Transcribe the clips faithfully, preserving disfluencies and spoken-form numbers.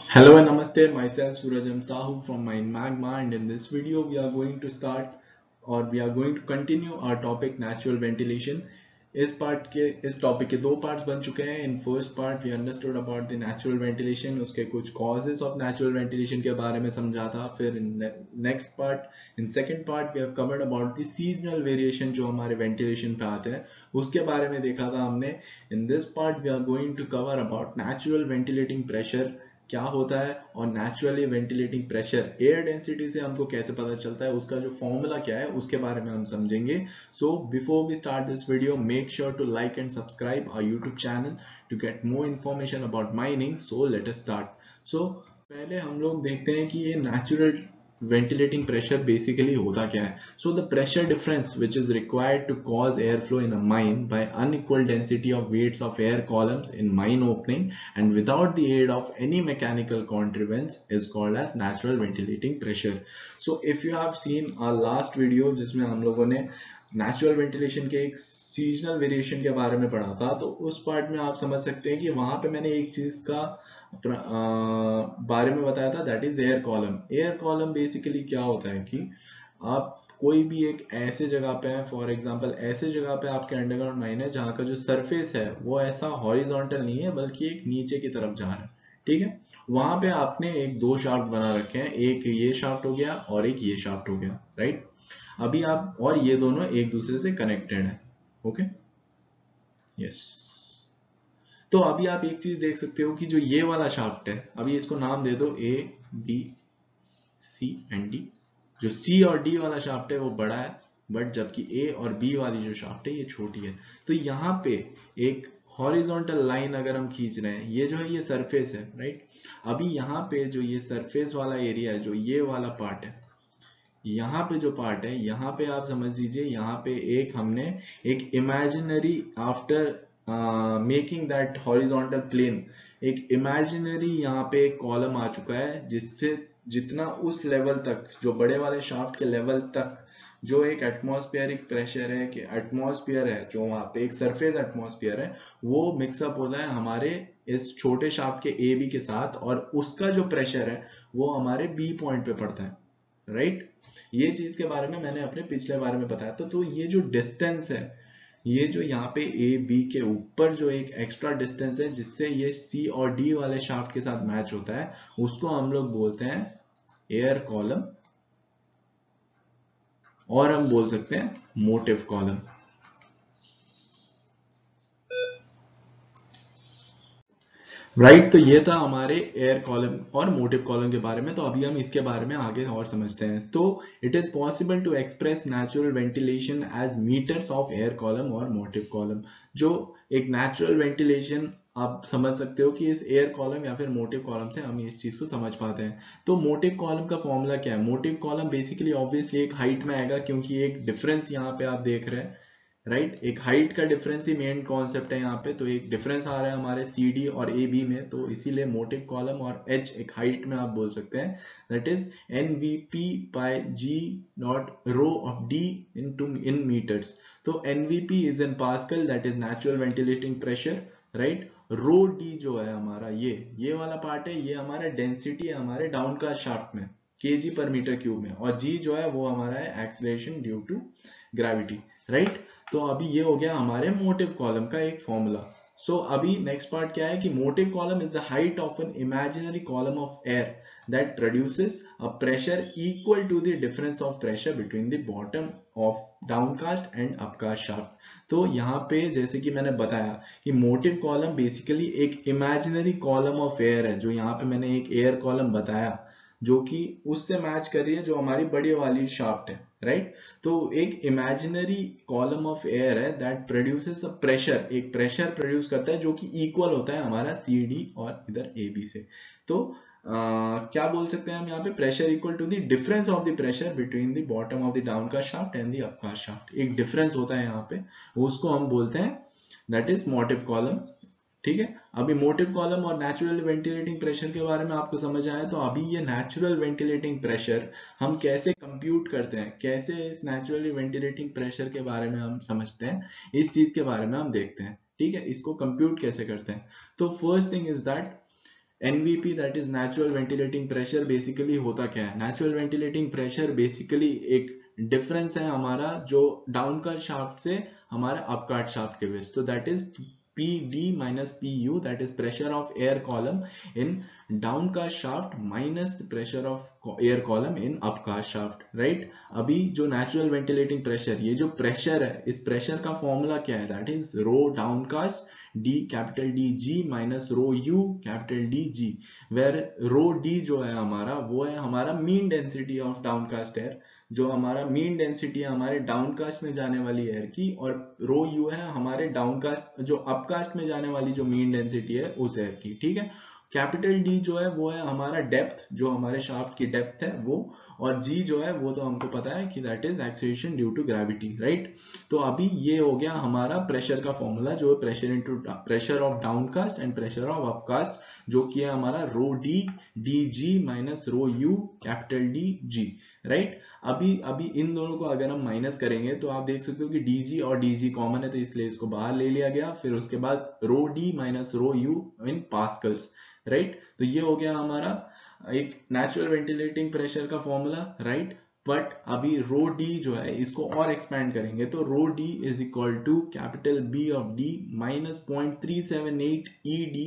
Hello and namaste, myself Surajam Sahu from Mind Magma, and in this video we are going to start or we are going to continue our topic natural ventilation. इस part के इस topic के दो parts बन चुके हैं. In first part we understood about the natural ventilation, उसके कुछ कॉजेस ऑफ नेचुरल वेंटिलेशन के बारे में समझा था. फिर in next part in second part we have covered about the seasonal variation जो हमारे वेंटिलेशन पे आते हैं, उसके बारे में देखा था हमने. In this part we are going to cover about natural ventilating pressure क्या होता है और naturally ventilating pressure air density से हमको कैसे पता चलता है, उसका जो फॉर्मूला क्या है उसके बारे में हम समझेंगे. So before we start this video, make sure to like and subscribe our YouTube channel to get more information about mining. So let us start. So पहले हम लोग देखते हैं कि ये नेचुरल ventilating pressure basically होता क्या है. So the pressure difference which is required to cause airflow in a mine by unequal density of weights of air columns in mine opening and without the aid of any mechanical contrivance is called as natural ventilating pressure. So if you have seen our last video जिसमें हम लोगों ने natural ventilation के एक seasonal variation के बारे में पढ़ा था, तो उस पार्ट में आप समझ सकते हैं कि वहां पे मैंने एक चीज का बारे में बताया था, that is air column. Air column basically क्या होता है कि आप कोई भी एक ऐसे जगह पे है, फॉर एग्जांपल ऐसे जगह पे आपके अंडरग्राउंड माइन है जहाँ का जो सरफेस है वो ऐसा हॉरिजॉन्टल नहीं है बल्कि एक नीचे की तरफ जा रहा है. ठीक है, वहां पे आपने एक दो शाफ्ट बना रखे हैं, एक ये शाफ्ट हो गया और एक ये शाफ्ट हो गया, राइट. अभी आप और ये दोनों एक दूसरे से कनेक्टेड है. Okay, yes. तो अभी आप एक चीज देख सकते हो कि जो ये वाला शाफ्ट है, अभी इसको नाम दे दो A B C and D. जो सी और डी वाला शाफ्ट है वो बड़ा है, बट जबकि ए और बी वाली जो शाफ्ट है ये छोटी है. तो यहाँ पे एक हॉरिजॉन्टल लाइन अगर हम खींच रहे हैं, ये जो है ये सरफेस है, राइट. अभी यहाँ पे जो ये सरफेस वाला एरिया है, जो ये वाला पार्ट है, यहाँ पे जो पार्ट है, यहाँ पे आप समझ लीजिए यहाँ पे एक हमने एक imaginary after making that horizontal plane, एक इमेजिनरी यहाँ पे एक कॉलम आ चुका है जिससे जितना उस लेवल तक, जो बड़े वाले शाफ्ट के लेवल तक जो एक एटमॉस्फेरिक प्रेशर है कि एटमॉस्फेयर है, जो वहां पे एक सरफेस एटमॉस्फेयर है, वो मिक्सअप होता है हमारे इस छोटे शाफ्ट के ए बी के साथ, और उसका जो प्रेशर है वो हमारे बी पॉइंट पे पड़ता है, राइट. ये चीज के बारे में मैंने अपने पिछले बारे में बताया था. तो ये जो डिस्टेंस है, ये जो यहाँ पे ए बी के ऊपर जो एक एक्स्ट्रा डिस्टेंस है जिससे ये सी और डी वाले शाफ्ट के साथ मैच होता है, उसको हम लोग बोलते हैं एयर कॉलम, और हम बोल सकते हैं मोटिव कॉलम. राइट right, तो ये था हमारे एयर कॉलम और मोटिव कॉलम के बारे में. तो अभी हम इसके बारे में आगे और समझते हैं. तो it is possible to express natural ventilation as metres of air column और मोटिव कॉलम. जो एक नेचुरल वेंटिलेशन आप समझ सकते हो कि इस एयर कॉलम या फिर मोटिव कॉलम से हम इस चीज को समझ पाते हैं. तो मोटिव कॉलम का फॉर्मूला क्या है? मोटिव कॉलम बेसिकली ऑब्वियसली एक हाइट में आएगा, क्योंकि एक डिफरेंस यहाँ पे आप देख रहे हैं, राइट right? एक हाइट का डिफरेंस ही मेन कॉन्सेप्ट है यहाँ पे. तो एक डिफरेंस आ रहा है हमारे सी डी और ए बी में, तो इसीलिए मोटिव कॉलम और एच एक हाइट में आप बोल सकते हैं, that is N V P by G not rho of D into in metres. तो N V P is in pascal, that is natural ventilating pressure, right. Rho D जो है हमारा ये ये वाला पार्ट है, ये हमारा डेंसिटी है हमारे डाउनकास्ट शाफ्ट में केजी पर मीटर क्यूब में, और जी जो है वो हमारा है acceleration due to gravity, right. तो अभी ये हो गया हमारे मोटिव कॉलम का एक फॉर्मूला. सो so, अभी नेक्स्ट पार्ट क्या है कि motive column is the height of an imaginary column of air that produces a pressure equal to the difference of pressure between the bottom of downcast and upcast shaft. तो यहाँ पे जैसे कि मैंने बताया कि मोटिव कॉलम बेसिकली एक imaginary column of air है, जो यहाँ पे मैंने एक एयर कॉलम बताया जो कि उससे मैच कर रही है जो हमारी बड़ी वाली शाफ्ट है, राइट right? तो एक इमेजिनरी कॉलम ऑफ एयर है दैट प्रोड्यूसेस अ प्रेशर, एक प्रेशर प्रोड्यूस करता है जो कि इक्वल होता है हमारा सी डी और इधर ए बी से. तो आ, क्या बोल सकते हैं हम यहाँ पे? Pressure equal to the difference of the pressure between the bottom of the downcast shaft and the upcast shaft. एक डिफरेंस होता है यहाँ पे, उसको हम बोलते हैं दैट इज मोटिव कॉलम. ठीक है, अभी मोटिव कॉलम और नेचुरल वेंटिलेटिंग प्रेशर के बारे में आपको समझ आया. तो अभी ये नेचुरल वेंटिलेटिंग प्रेशर हम कैसे कंप्यूट करते हैं, कैसे इस नेचुरली वेंटिलेटिंग प्रेशर के बारे में हम समझते हैं, इस चीज के बारे में हम देखते हैं. ठीक है, इसको कंप्यूट कैसे करते हैं. तो first thing is that NVP that is natural ventilating pressure basically होता क्या है? नेचुरल वेंटिलेटिंग प्रेशर बेसिकली एक डिफरेंस है हमारा जो डाउनकास्ट शाफ्ट से हमारा अपकास्ट शाफ्ट के बीच, तो that is P D minus P U, that is pressure of air column in downcast shaft minus the pressure of air column in upcast shaft, right? अभी जो natural ventilating pressure, ये जो pressure है, इस pressure का formula क्या है? That is rho downcast D capital D G minus rho U capital D G, where rho D जो है हमारा वो है हमारा mean density of downcast air, जो हमारा मीन डेंसिटी है हमारे डाउनकास्ट में जाने वाली एयर की, और रो यू है हमारे डाउनकास्ट जो अपकास्ट में जाने वाली जो मीन डेंसिटी है उस एयर की, ठीक है। कैपिटल डी जो है वो है हमारा डेप्थ, जो हमारे शाफ्ट की डेप्थ है वो, और जी जो है वो तो हमको पता है कि that is acceleration due to gravity, right. तो अभी ये हो गया हमारा प्रेशर का फॉर्मूला, जो है pressure into pressure of downcast and pressure of upcast, जो कि है हमारा rho D D G minus rho U capital D G, right. अभी अभी इन दोनों को अगर हम माइनस करेंगे तो आप देख सकते हो कि dg और dg कॉमन है, तो इसलिए इसको बाहर ले लिया गया। फिर उसके बाद rho d minus rho U in pascals, right. तो ये हो गया हमारा एक नेचुरल वेंटिलेटिंग प्रेशर का फॉर्मूला, राइट। बट अभी रो d जो है इसको और एक्सपैंड करेंगे, तो rho d is equal to capital B of d minus point three seven eight E D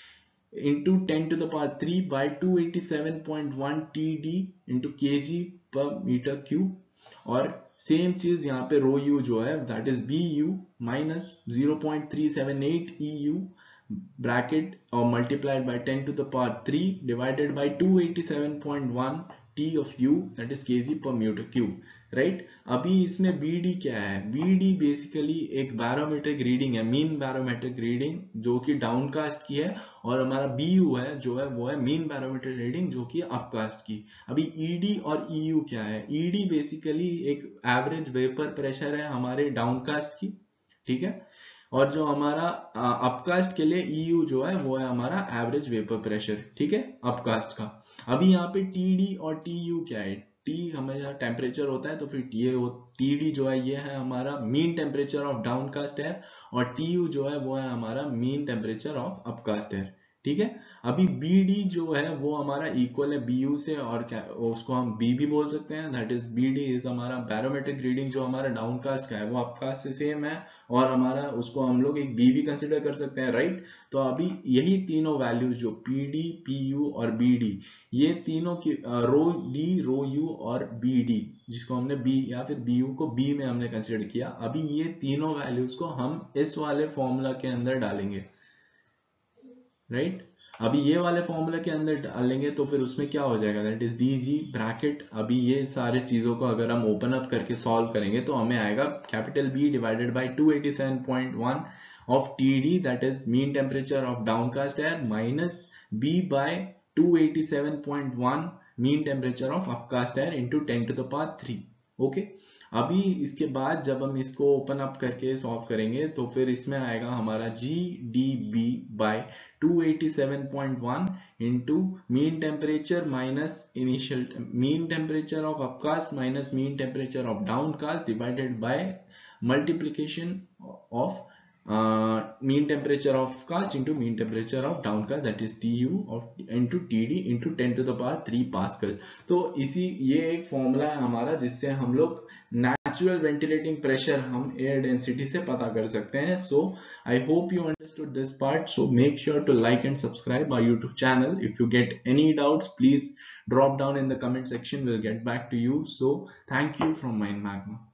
into ten to the power three by two eighty-seven point one T D into kg per meter cube, और same चीज यहाँ पे rho U जो है that is B U minus zero point three seven eight E U bracket और multiplied by ten to the power three divided by two eighty seven point one T of U that is kg per meter cube, right? अभी इसमें B D क्या है? B D basically एक barometric reading है, mean barometric reading जो कि downcast की है, और हमारा B U है जो है वो है मीन बैरोमेट्रिक रीडिंग जो कि अपकास्ट की। अभी E D और E U क्या है? E D बेसिकली एक एवरेज वेपर प्रेशर है हमारे डाउनकास्ट की, ठीक है, और जो हमारा अपकास्ट के लिए E U जो है वो है हमारा एवरेज वेपर प्रेशर, ठीक है, अपकास्ट का। अभी यहाँ पे T D और T U क्या है? T हमारा टेम्परेचर होता है, तो फिर ये T D जो है ये है हमारा mean temperature of downcast air, और T U जो है वो है हमारा mean temperature of upcast air, ठीक है। अभी B D जो है वो हमारा इक्वल है B U से, और क्या उसको हम B भी बोल सकते हैं, that is B D is हमारा बैरोमेट्रिक रीडिंग जो हमारा डाउनकास्ट का है वो अपकास्ट से सेम है, और हमारा उसको हम लोग एक B भी कंसिडर कर सकते हैं, राइट। तो अभी यही तीनों वैल्यूज जो P D, P U और B D, ये तीनों की रो D, रो U और B D, जिसको हमने B या फिर B U को B में हमने कंसिडर किया, अभी ये तीनों वैल्यूज को हम इस वाले फॉर्मूला के अंदर डालेंगे, राइट right? अभी ये वाले फॉर्मूला के अंदर डालेंगे तो फिर उसमें क्या हो जाएगा, that is D G bracket. अभी ये सारे चीजों को अगर हम ओपन अप करके सॉल्व करेंगे तो हमें आएगा capital B divided by two eighty seven point one of T D, that is mean temperature of downcast air, minus B by two eighty seven point one mean temperature of upcast air into ten to the power three, okay. अभी इसके बाद जब हम इसको open up करके solve करेंगे तो फिर इसमें आएगा हमारा G D B by two eighty seven point one into mean temperature minus initial mean temperature of upcast minus mean temperature of downcast divided by multiplication of Uh, mean temperature of cast into mean temperature of downcast, that is T U of into T D into ten to the power three Pascal। तो इसी ये एक formula है हमारा जिससे हम लोग natural ventilating pressure हम एयर डेंसिटी से पता कर सकते हैं। So I hope you understood this part, so make sure to like and subscribe our YouTube channel. If you get any doubts please drop down in the comment section, we'll get back to you। So thank you from Mind Magma।